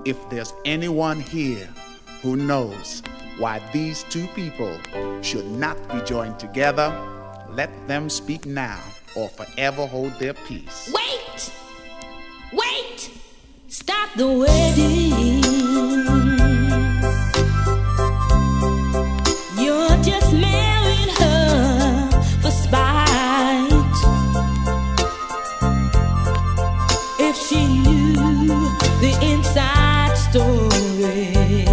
If there's anyone here who knows why these two people should not be joined together, let them speak now or forever hold their peace. Wait! Wait! Stop the wedding. You're just marrying her for spite. If she knew the inside story,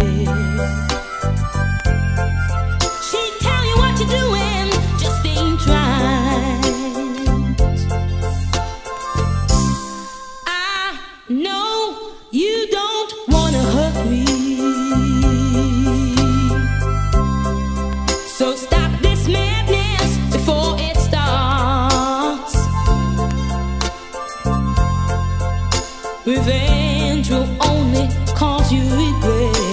she'd tell you what you're doing just ain't right. I know you don't wanna hurt me, so stop this madness before it starts. Revenge will only cause you regret.